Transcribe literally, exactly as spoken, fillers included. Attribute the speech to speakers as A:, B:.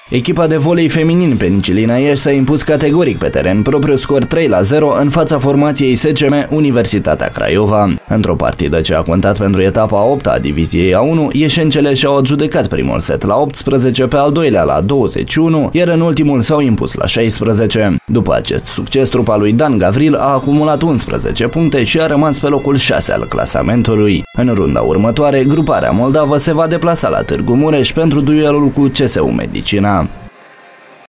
A: Echipa de volei feminin Penicilina Iași s-a impus categoric pe teren propriu scor trei la zero în fața formației S C M Universitatea Craiova. Într-o partidă ce a contat pentru etapa a opta a diviziei A unu, ieșencele și-au adjudecat primul set la optsprezece, pe al doilea la douăzeci și unu, iar în ultimul s-au impus la șaisprezece. După acest succes, trupa lui Dan Gavril a acumulat unsprezece puncte și a rămas pe locul șase al clasamentului. În runda următoare, gruparea moldavă se va deplasa la Târgu Mureș pentru duelul cu C S U Medicina.